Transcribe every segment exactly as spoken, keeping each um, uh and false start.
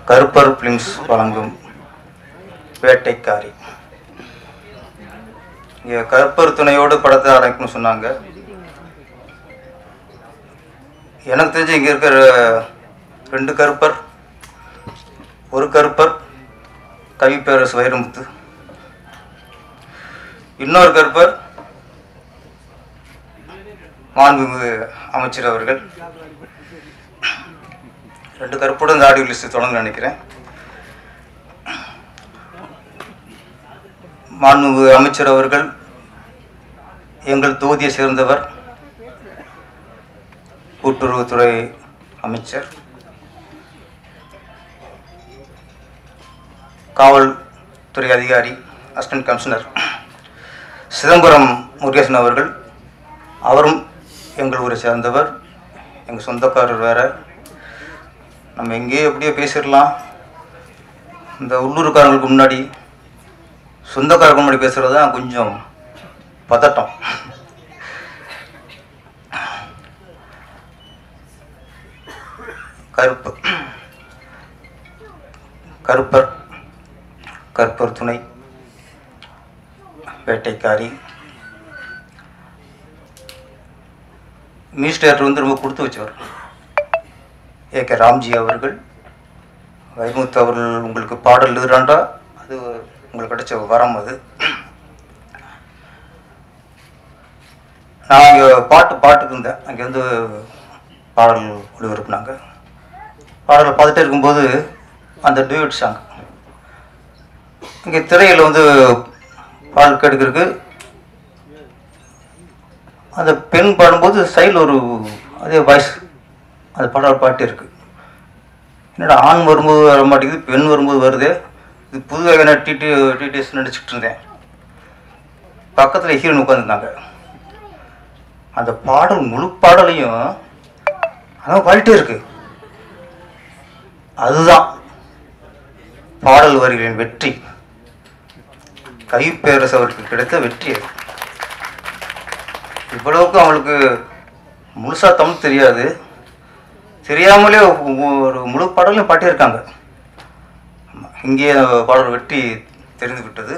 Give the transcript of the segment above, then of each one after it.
கருப்பர் films வழங்கும் வேட்டைக்காரி. இங்கே கருப்பர் துணையோடு படத்தை ஆரம்பிக்கணும்னு சொன்னாங்க. எனக்கு தெரிஞ்சு இங்கே இருக்கிற ரெண்டு கருப்பர், ஒரு கருப்பர் கவிப்பேரரசு வைரமுத்து, இன்னொரு கருப்பர் மாண்புமிகு அமைச்சர் அவர்கள். ரெண்டு கருப்போடு இந்த ஆடியோ லிஸ்ட் தொடங்க நினைக்கிறேன். மாண்புமிகு அமைச்சர் அவர்கள் எங்கள் தொகுதியை சேர்ந்தவர், கூட்டுறவுத்துறை அமைச்சர், காவல்துறை அதிகாரி, அசிஸ்டன்ட் கமிஷனர் சிதம்பரம் முருகேசன் அவர்கள். அவரும் எங்கள் ஊரை சேர்ந்தவர், எங்கள் சொந்தக்காரர் வேற. நம்ம எங்கேயோ எப்படியோ பேசிடலாம். இந்த உள்ளூர்காரங்களுக்கு முன்னாடி, சொந்தக்காரருக்கு முன்னாடி பேசுகிறது தான் கொஞ்சம் பதட்டம். கருப்பு கருப்பர் கருப்பர் துணை வேட்டைக்காரி. மினிஸ்டர் வந்து ரொம்ப கொடுத்து வச்சவர் ஏ கே ராம்ஜி அவர்கள். வைரமுத்து அவர்கள் உங்களுக்கு பாடல் எழுதுறாண்டா, அது உங்களுக்கு கிடைச்ச வரம். அது நான் இங்கே பாட்டு பாட்டுக்கு இருந்தேன். அங்கே வந்து பாடல் ஒளிபரப்புனாங்க. பாடலை பார்த்துட்டே இருக்கும்போது அந்த டியூட் சாங் இங்கே திரையில் வந்து பாடல் கேட்டுக்கிறதுக்கு அந்த பெண் பாடும்போது சைடில் ஒரு அதே வாய்ஸ் அந்த பாடல் பாட்டு இருக்குது. என்னடா ஆண் வரும்போது வர மாட்டேங்குது, பெண் வரும்போது வருது, இது புது வகையான டிடி டிடிஎஸ் நடிச்சுட்டு இருந்தேன். பக்கத்தில் ஹீரோன் உட்காந்துருந்தாங்க. அந்த பாடல் முழு பாடலையும் அதான் பாடிட்டே இருக்கு. அதுதான் பாடல் வரிகளின் வெற்றி, கவிப்பேரரசு அவருக்கு கிடைத்த வெற்றி. இவ்வளவுக்கு அவங்களுக்கு முழுசா தமிழ் தெரியாது, தெரியாமலே ஒரு முழு பாடலையும் பாட்டியிருக்காங்க. இங்கே பாடல் வெற்றி தெரிந்து விட்டது.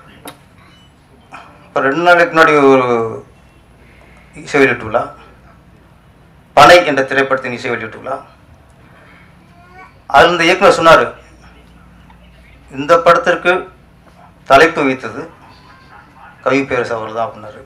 இப்போ ரெண்டு நாளைக்கு முன்னாடி ஒரு இசை வெளியீட்டு விழா, பனை என்ற திரைப்படத்தின் இசை வெளியீட்டு விழா. அதில் இந்த இயக்குனர் சொன்னார், இந்த படத்திற்கு தலைப்பு வைத்தது கவிப்பேரரசு அவர்கள் தான் அப்படின்னாரு.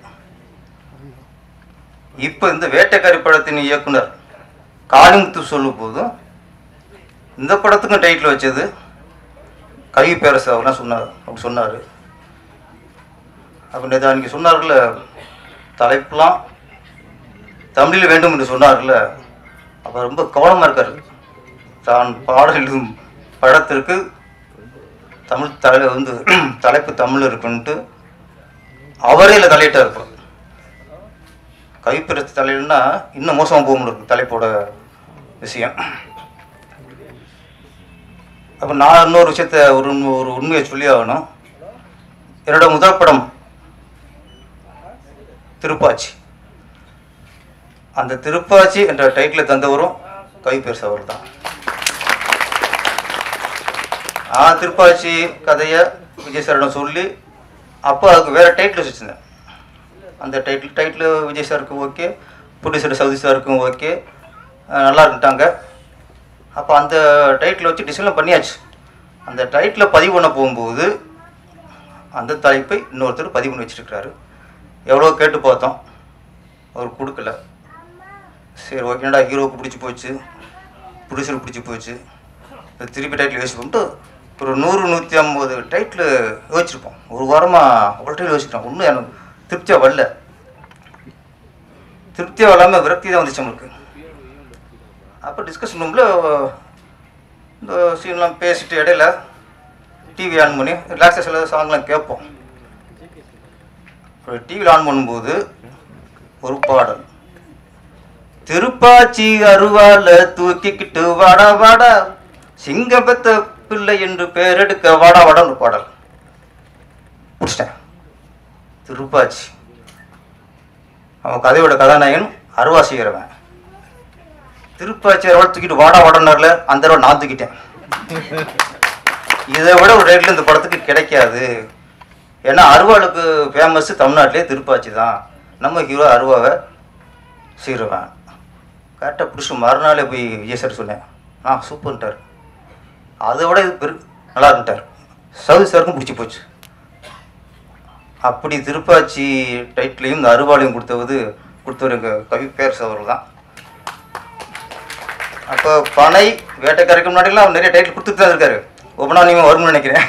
இப்போ இந்த வேட்டைக்காரி படத்தின் இயக்குனர் காளிமுத்து சொல்லும் போதும் இந்த படத்துக்கும் டைட்டில் வச்சது கவிப்பேரரசு அவர்லாம் சொன்னார் அப்படி சொன்னார். அப்போ நேற்று அன்றைக்கி சொன்னார்ல, தலைப்பெலாம் தமிழில் வேண்டும் என்று சொன்னார்ல, அப்போ ரொம்ப கவனமாக இருக்கார். தான் பாடல் எழுதும் படத்திற்கு தமிழ் தலை வந்து தலைப்பு தமிழ் இருக்குன்ட்டு அவரே இல்லை தலையிட்டா இருப்பார். கவிப்பேரரசு தலையில்னா இன்னும் மோசமாக போக முடியும் தலைப்போட விஷயம். அப்போ நான் இன்னொரு விஷயத்த ஒரு ஒரு உண்மையை சொல்லி ஆகணும். என்னோட முதல் படம் திருப்பாச்சி. அந்த திருப்பாச்சி என்ற டைட்டில் தந்தவரும் கவிப்பேரரசு அவர் தான். ஆ திருப்பாச்சி கதையை விஜய் சாரிடம் சொல்லி அப்போ அதுக்கு வேறு டைட்டில் வச்சுருந்தேன். அந்த டைட்டில் டைட்டில் விஜய் சாருக்கு ஓகே, ப்ரொடியூசர் சவுதி சாருக்கும் ஓகே, நல்லா இருந்துட்டாங்க. அப்போ அந்த டைட்டில் வச்சு டிசைன்லாம் பண்ணியாச்சு. அந்த டைட்டில் பதிவு பண்ண போகும்போது அந்த தலைப்பை இன்னொருத்தர் பதிவு பண்ணி வச்சுருக்கிறாரு. எவ்வளோ கேட்டு பார்த்தோம், அவர் கொடுக்கல. சரி ஓகேடா, ஹீரோவுக்கு பிடிச்சி போச்சு, ப்ரொடியூசருக்கு பிடிச்சி போச்சு, திருப்பி டைட்டில் யோசிச்சு பண்ணிட்டு ஒரு நூறு நூற்றி ஐம்பது டைட்டில் யோசிச்சிருப்போம். ஒரு வாரமாக அவ்வளோ டைட்டில் யோசிச்சிட்டோம். ஒன்றும் எனக்கு திருப்தியாக வரல. திருப்தியாக வராமல் விரக்தி தான் வந்துச்சு நம்மளுக்கு. அப்போ டிஸ்கஷன் ரூமில் இந்த சீன்லாம் பேசிட்டு இடையில டிவி ஆன் பண்ணி ரிலாக்ஸேஷனில் சாங்லாம் கேட்போம். டிவியில் ஆன் பண்ணும்போது ஒரு பாடல், திருப்பாச்சி அருவால தூக்கிக்கிட்டு வாடா வாடா சிங்கபத்த பிள்ளை என்று பேரெடுக்க வாடா வாடான்னு பாடல் பிடிச்சிட்டேன். திருப்பாச்சி அவன் கதையோட கதாநாயகன் அருவா செய்கிறவன். திருப்பாச்சி அருவா தூக்கிட்டு வாடா வாடனார்ல, அந்த அருவா நான் தூக்கிட்டேன். இதை விட ஒரு டைட்டில் இந்த படத்துக்கு கிடைக்காது. ஏன்னா அருவாளுக்கு ஃபேமஸ் தமிழ்நாட்டிலே திருப்பாச்சி தான். நம்ம ஹீரோ அருவாவை சீருவேன். கரெக்டாக பிடிச்சி மறுநாளே போய் விஜய் சார் சொன்னேன். ஆ சூப்பர்ன்ட்டார். அதை விட இது பெரு நல்லா இருந்துட்டார். சவுதி சாருக்கும் பிடிச்சி போச்சு. அப்படி திருப்பாச்சி டைட்டிலையும் இந்த அருவாளையும் கொடுத்தவது கொடுத்தவர் எங்கள் கவி பேரரசு அவர்கள் தான். அப்போ பனை வேட்டைக்காரருக்கு முன்னாடிலாம் அவர் நிறைய டைட்டில் கொடுத்துட்டு தான் இருக்காரு. ஒவ்வொன்றா நீங்கள் வரும்னு நினைக்கிறேன்.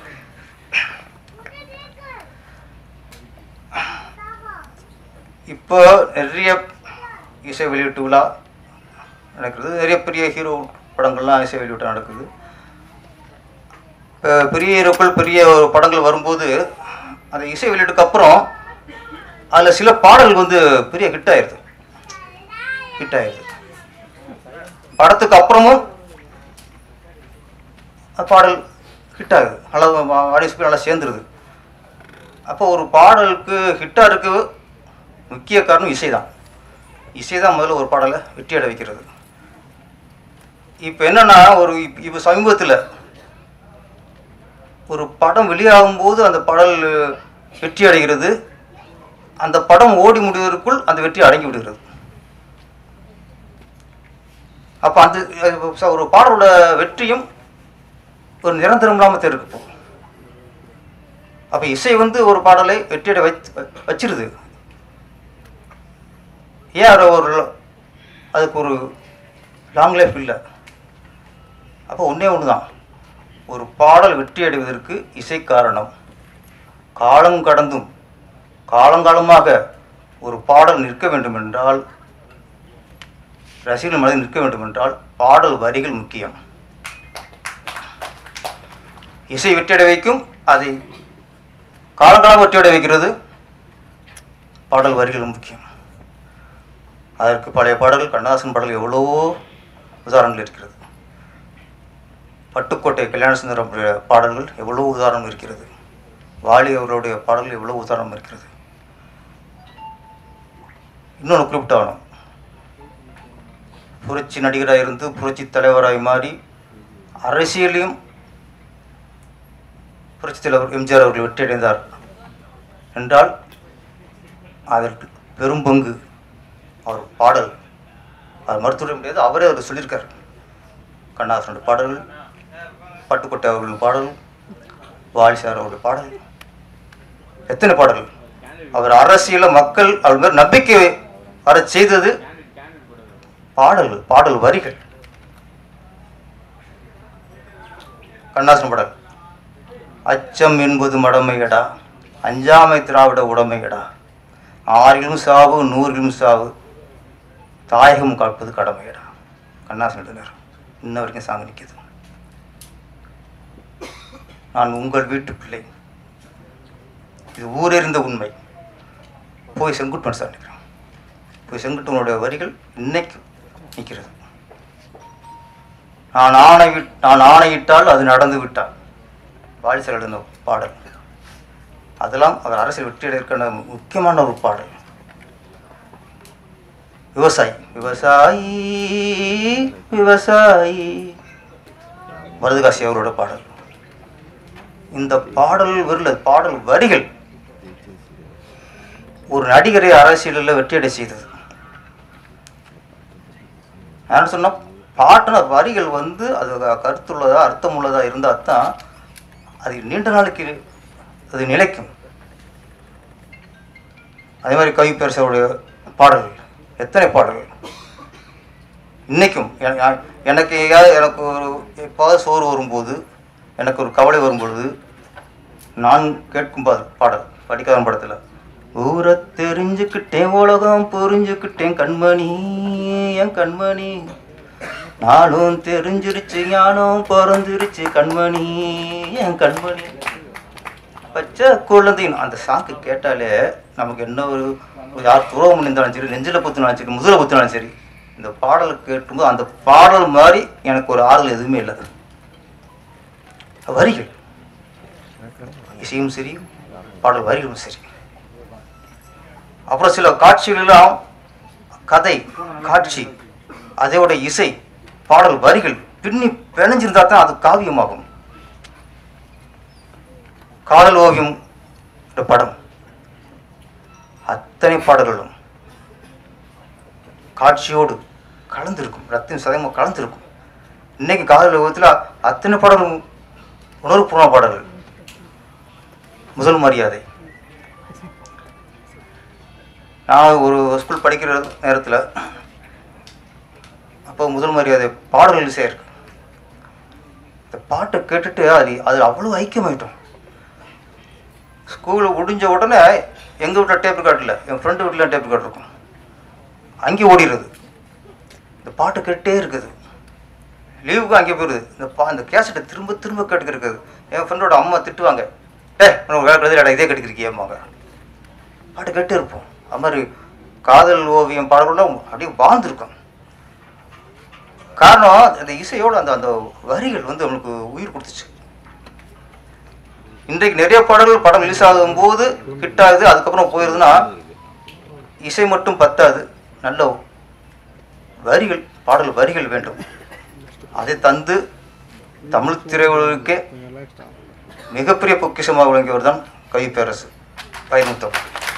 இப்போ நிறைய இசை வெளியீட்டு விழா நடக்கிறது. நிறைய பெரிய ஹீரோ படங்கள்லாம் இசை வெளியீட்டு நடக்குது. இப்போ பெரிய ஹீரோக்கள் பெரிய படங்கள் வரும்போது அந்த இசை வெளியீட்டுக்கு அப்புறம் அதில் சில பாடல்கள் வந்து பெரிய ஹிட் ஆயிடுது ஹிட் ஆயிடுது படத்துக்கு அப்புறமும் பாடல் ஹிட் ஆகுது. நல்லா ஆடியன்ஸ் நல்லா சேர்ந்துருது. அப்போ ஒரு பாடலுக்கு ஹிட்டாக இருக்கு முக்கிய காரணம் இசை தான். இசை தான் முதல்ல ஒரு பாடலை வெற்றி அடை வைக்கிறது. இப்போ என்னென்னா ஒரு இப்போ சமீபத்தில் ஒரு படம் வெளியாகும்போது அந்த பாடல் வெற்றி அடைகிறது. அந்த படம் ஓடி முடிவதற்குள் அந்த வெற்றி அடங்கி விடுகிறது. அப்போ அந்த ஒரு பாடலோட வெற்றியும் ஒரு நிரந்தரம் இல்லாமல் இருக்கு. இப்போ அப்போ இசை வந்து ஒரு பாடலை வெற்றியடை வச்சு வச்சிருது. ஏன் அதை ஒரு அதுக்கு ஒரு லாங் லைஃப் இல்லை. அப்போ ஒன்றே ஒன்று தான், ஒரு பாடல் வெற்றி அடைவதற்கு இசை காரணம். காலம் கடந்தும் காலங்காலமாக ஒரு பாடல் நிற்க வேண்டும் என்றால், ரசிகர்கள் மனதில் நிற்க வேண்டும் என்றால் பாடல் வரிகள் முக்கியம். இசை வெற்றியடை வைக்கும், அதை காலங்காலம் வெற்றியடை வைக்கிறது பாடல் வரிகள் முக்கியம். அதற்கு பழைய பாடல்கள், கண்ணதாசன் பாடல்கள் எவ்வளவோ உதாரணங்கள் இருக்கிறது. பட்டுக்கோட்டை கல்யாண சுந்தரம் பாடல்கள் எவ்வளோ உதாரணம் இருக்கிறது. வாலி அவருடைய பாடல்கள் எவ்வளோ உதாரணம் இருக்கிறது. இன்னொன்று குறிப்பிட்டாகணும், புரட்சி நடிகராக இருந்து புரட்சி தலைவராக மாறி அரசியலையும் புரட்சி தலைவர் எம்ஜிஆர் அவர்கள் வெற்றியடைந்தார் என்றால் அதற்கு பெரும் பங்கு அவர் பாடல். அவர் மருத்துவ முடியாது, அவரே அவர் சொல்லியிருக்கார். கண்ணதாசனுடைய பாடல்கள், பட்டுக்கோட்டை அவர்களின் பாடல், வாலி சார் அவருடைய பாடல், எத்தனை பாடல்கள். அவர் அரசியல மக்கள் அவர் மேல் நம்பிக்கை வர செய்தது பாடல்கள், பாடல் வரிகள். கண்ணதாசன் பாடல், அச்சம் என்பது மடமையடா, அஞ்சாமை திராவிட உடமையடா, ஆறிலும் சாவு நூறிலும் சாவு, தாயகம் காப்பது கடமையடா. கண்ணதாசன் எழுதினார். இன்ன வரைக்கும் சாங்க நிற்கிது. நான் உங்கள் வீட்டு பிள்ளை, இது ஊரெறிந்த உண்மை. போய் செங்குட்டுவன் சார் நிற்கிறேன். போய் செங்குட்டுவனுடைய வரிகள் இன்னைக்கு நிற்கிறது. நான் ஆணை நான் ஆணையிட்டால் அது நடந்து விட்டால், வாலி சார் எழுதின பாடல். அதெல்லாம் அவர் அரசியல் வெற்றியடைவதற்கான முக்கியமான ஒரு பாடல். விவசாயி விவசாயி விவசாயி மருதுகாசி அவரோட பாடல். இந்த பாடல் வரல பாடல் வரிகள் ஒரு நடிகரை அரசியலில் வெற்றியடை செய்தது. நான் சொன்ன பாட்டின வரிகள் வந்து அது கருத்துள்ளதா அர்த்தம் உள்ளதா இருந்தால் தான் அது நீண்ட நாளைக்கு அது நிலைக்கும். அதே மாதிரி கவி பேரரசருடைய பாடல்கள், எத்தனை பாடல்கள் இன்னைக்கும். எனக்கு எனக்கு ஒரு எப்பாவது சோறு வரும்போது, எனக்கு ஒரு கவலை வரும்பொழுது நான் கேட்கும் பாடல் படிக்காத படத்தில், ஊரை தெரிஞ்சுக்கிட்டேன் உலகம் புரிஞ்சுக்கிட்டேன் கண்மணி என் கண்மணி, நானும் தெரிஞ்சிருச்சு ஞானம் பிறந்துருச்சு கண்மணி என் கண்மணி. பச்சை குழந்தைன்னு அந்த சாக்கு கேட்டாலே நமக்கு என்ன ஒரு யார் துரோகம் இருந்தாலும் சரி, நெஞ்சில் புத்தினாலும் சரி, முதல புத்தினாலும் சரி, இந்த பாடலை கேட்கும்போது அந்த பாடல் மாதிரி எனக்கு ஒரு ஆறுதல் எதுவுமே இல்லை. வரிகள், இசையும் சரி, பாடல் வரிகளும் சரி. அப்புறம் சில காட்சிகளெல்லாம் கதை காட்சி, அதோட இசை, பாடல் வரிகள், பின்னி பிணைஞ்சிருந்தா தான் அது காவியமாகும். காதல் ஓவியம் படம் அத்தனை பாடல்களும் காட்சியோடு கலந்துருக்கும், ரத்தின் சதயமாக கலந்துருக்கும். இன்னைக்கு காதல் ஓவியத்தில் அத்தனை பாடல்களும் உணர்வுபூர்வ பாடல்கள். முதல் மரியாதை, நான் ஒரு ஸ்கூல் படிக்கிற நேரத்தில் அப்போ முதல் மரியாதை பாடல்கள் இசை இருக்கு. இந்த பாட்டை கேட்டுட்டு அது அதில் அவ்வளோ ஐக்கியமாயிட்டோம். ஸ்கூலில் முடிஞ்ச உடனே எங்கள் வீட்டில் டேப் ரெக்கார்டில், என் ஃப்ரெண்டு வீட்டில் டேப் ரெக்கார்ட் இருக்கும், அங்கே ஓடிடுறது. இந்த பாட்டு கேட்டே இருக்குது. லீவுக்கு அங்கே போயிடுது. இந்த பா இந்த கேசட்டை திரும்ப திரும்ப கேட்டுக்கிட்டு. என் ஃப்ரெண்டோட அம்மா திட்டுவாங்க, ஏ உனக்கு வேறு கழுதில் இதே கேட்டுக்கிருக்கியம்மாங்க. பாட்டு கேட்டே இருப்போம். அது மாதிரி காதல் ஓவியம் பாடல்கள்லாம் அப்படியே வாழ்ந்துருக்கும். காரணம் அந்த இசையோடு அந்த அந்த வரிகள் வந்து அவனுக்கு உயிர் கொடுத்துச்சு. இன்றைக்கு நிறைய பாடல்கள் படம் ரிலீஸ் ஆகும்போது ஹிட் ஆகுது, அதுக்கப்புறம் போயிடுதுன்னா இசை மட்டும் பத்தாது, நல்ல வரிகள், பாடல் வரிகள் வேண்டும். அதை தந்து தமிழ் திரையுலகுக்கே மிகப்பெரிய பொக்கிஷமாக விளங்கியவர் தான் கவி பேரரசு வைரமுத்து.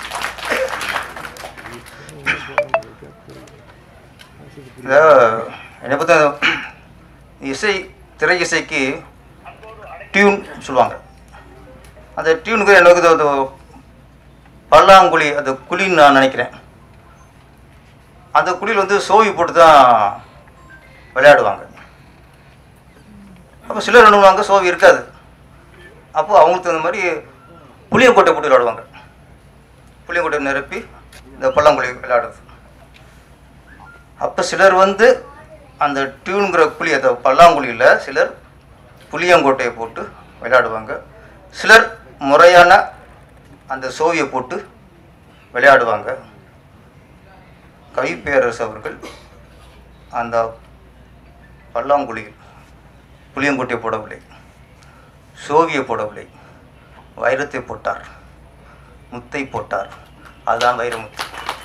என்னை பற்றி இசை, திரை இசைக்கு டியூன் சொல்லுவாங்க. அந்த டியூனுக்கு எனக்கு அது பல்லாங்குழி, அந்த குழின்னு நான் நினைக்கிறேன். அந்த குழியில் வந்து சோவி போட்டு தான் விளையாடுவாங்க. அப்போ சிலர் என்ன பண்ணுவாங்க, சோவி இருக்காது. அப்போது அவங்களுக்கு தகுந்த மாதிரி புளியங்கொட்டை போட்டு விளையாடுவாங்க. புளியங்கொட்டை நிரப்பி இந்த பல்லாங்குழி விளையாடுறது. அப்போ சிலர் வந்து அந்த டியூனுங்கிற குழி, அந்த பல்லாங்குழியில் சிலர் புளியங்கொட்டையை போட்டு விளையாடுவாங்க. சிலர் முறையான அந்த சோவியை போட்டு விளையாடுவாங்க. கவி பேரரசு அவர்கள் அந்த பல்லாங்குழியில் புளியங்கொட்டையை போடவில்லை, சோவியை போடவில்லை, வைரத்தை போட்டார், முத்தை போட்டார். அதுதான் வைரமுத்து.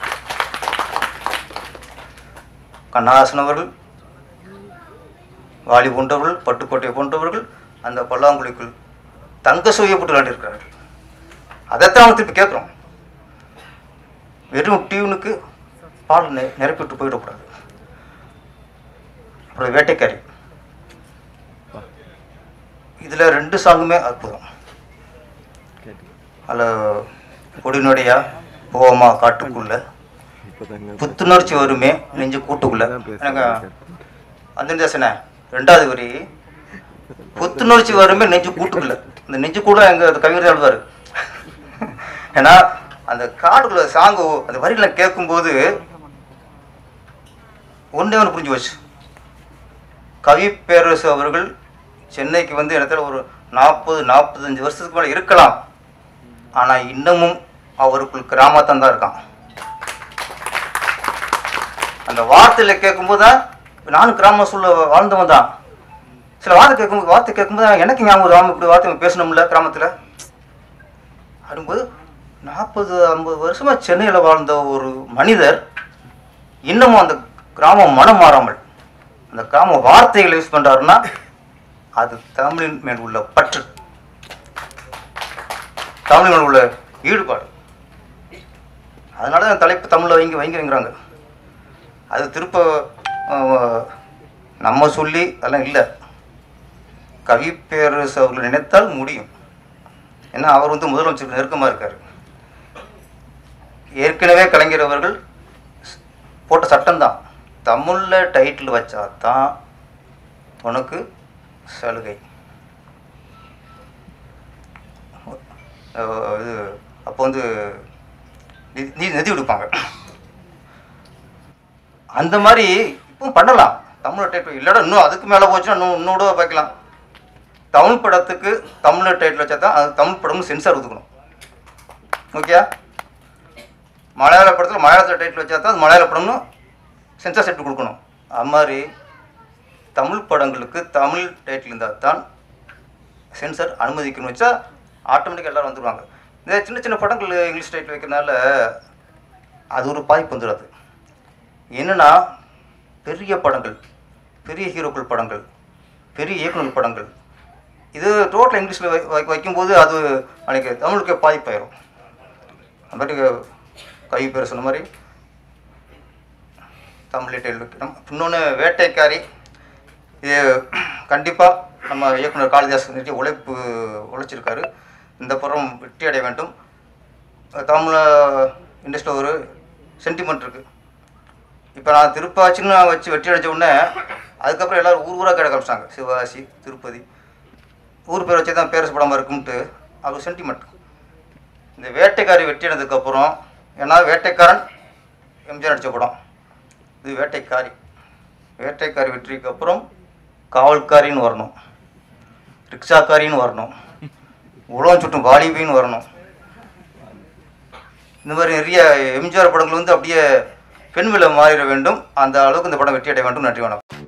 கண்ணதாசன் அவர்கள், வாலி போன்றவர்கள், பட்டுக்கோட்டை போன்றவர்கள் அந்த பல்லாங்குழிக்குள் தங்க சோவியை போட்டு விளையாண்டிருக்கிறார்கள். அதைத்தான் அவங்க திருப்பி கேட்குறோம். வெறும் டியூனுக்கு பால் நெ நிரப்பிட்டு போயிடக்கூடாது. அப்புறம் வேட்டைக்காரி, இதில் ரெண்டு சாங்குமே அற்புதம். அதில் கொடிநொடியா போவோமா காட்டுக்குள்ள, புத்துணர்ச்சி வருமே நெஞ்சு கூட்டுக்குள்ள. எனக்கு அந்த ரெண்டாவது வரி, புத்துணர்ச்சி வருமே நெஞ்சு கூட்டுக்குள்ள. இந்த நெஞ்சு கூட எங்கள் கவிஞர் எழுதுவார். ஏன்னா அந்த காட்டுக்குள்ள சாங்கு அந்த வரிகளை கேட்கும்போது ஒன்றே ஒன்று புரிஞ்சு வச்சு, கவி பேரரசு அவர்கள் சென்னைக்கு வந்து இடத்துல ஒரு நாற்பது நாற்பத்தஞ்சு வருஷத்துக்கு மேலே இருக்கலாம். ஆனால் இன்னமும் அவருக்குள் கிராமத்தான் தான் இருக்கான். அந்த வார்த்தையில் கேட்கும்போது தான், நானும் கிராம சூழல வாழ்ந்தவன் தான். சில வார்த்தை கேட்கும்போது வார்த்தை கேட்கும்போது எனக்கு ஞாபகம் ராம இப்படி வார்த்தை பேசணும்ல கிராமத்தில் அப்படிங்கும்போது, நாற்பது ஐம்பது வருஷமாக சென்னையில் வாழ்ந்த ஒரு மனிதர் இன்னமும் அந்த கிராமம் மனம் மாறாமல் அந்த கிராம வார்த்தைகளை யூஸ் பண்ணுறாருன்னா அது தமிழின் மேல் உள்ள பற்று, தமிழ் மேல் உள்ள ஈடுபாடு. அதனால தான் தலைப்பு தமிழில் வைங்க வைங்கிறாங்க. அது திருப்ப நம்ம சொல்லி அதெல்லாம் இல்லை. கவி பேரரசு அவர்கள் நினைத்தால் முடியும். ஏன்னா அவர் வந்து முதலமைச்சருக்கு நெருக்கமாக இருக்கார். ஏற்கனவே கலைஞர் அவர்கள் போட்ட சட்டம்தான், தமிழில் டைட்டில் வச்சா தான் உனக்கு சலுகை. இது அப்போ வந்து நிதி நிதி கொடுப்பாங்க. அந்த மாதிரி இப்போ பண்ணலாம். தமிழ் டைட்டில் இல்லைடா, இன்னும் அதுக்கு மேலே போச்சுன்னா இன்னும் இன்னோட பார்க்கலாம். தமிழ் படத்துக்கு தமிழ் டைட்டில் வச்சா தான் அது தமிழ் படம்னு சென்சார் ஒதுக்கணும். ஓகே, மலையாள படத்தில் மலையாளத்தில் டைட்டில் வச்சா தான் அது மலையாள படம்னு சென்சார் செட்டு கொடுக்கணும். அது மாதிரி தமிழ் படங்களுக்கு தமிழ் டைட்டில் இருந்தால் தான் சென்சார் அனுமதிக்கணும்னு வச்சா ஆட்டோமேட்டிக்காக எல்லோரும் வந்துடுவாங்க. இந்த சின்ன சின்ன படங்கள் இங்கிலீஷ் டைட்டில் வைக்கிறதுனால அது ஒரு பாதிப்பு வந்துடாது. என்னென்னா பெரிய படங்கள், பெரிய ஹீரோக்கள் படங்கள், பெரிய இயக்குனர் படங்கள். இது டோட்டல் இங்கிலீஷில் வை வைக்கும்போது அது அன்றைக்கி தமிழுக்கே பாதிப்பாயிரும். அந்த மாதிரி கவி பேர் சொன்ன மாதிரி தமிழ் டைட்டில் வைக்கணும். இன்னொன்று வேட்டைக்காரி, இது கண்டிப்பாக நம்ம இயக்குனர் காளிதாஸ் நிறைய உழைப்பு உழைச்சிருக்காரு. இந்த படம் வெற்றி அடைய வேண்டும். தமிழ் இண்டஸ்ட்ரியில் ஒரு சென்டிமெண்ட் இருக்குது. இப்போ நான் திருப்பாச்சின்னு வச்சு வெற்றி அடைஞ்ச உடனே அதுக்கப்புறம் எல்லோரும் ஊர் ஊராக கிடக்க ஆரம்பிச்சாங்க. சிவகாசி, திருப்பதி ஊர் பேர் வச்சு தான் பேரரசு படமாக இருக்கும்ட்டு அது சென்டிமெண்ட். இந்த வேட்டைக்காரி வெற்றி அடைந்ததுக்கப்புறம், ஏன்னா வேட்டைக்காரன் எம்ஜிஆர் நடித்த படம், இது வேட்டைக்காரி. வேட்டைக்காரி வெற்றிக்கு அப்புறம் காவல்காரின்னு வரணும், ரிக்ஷாக்காரின்னு வரணும், உலகம் சுட்டும் வாலிபின்னு வரணும். இந்த மாதிரி நிறைய எம்ஜிஆர் படங்கள் வந்து அப்படியே பெண்களை மாறிட வேண்டும். அந்த அளவுக்கு இந்த படம் வெற்றி அடைய வேண்டும். நன்றி, வணக்கம்.